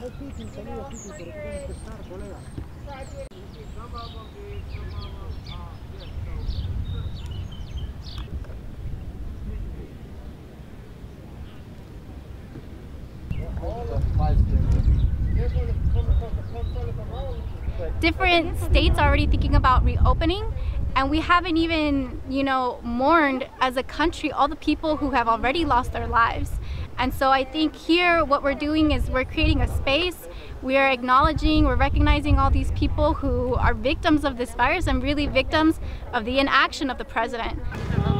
Different states are already thinking about reopening, and we haven't even, mourned as a country all the people who have already lost their lives. And so I think here what we're doing is we're creating a space. We are acknowledging, we're recognizing all these people who are victims of this virus and really victims of the inaction of the president.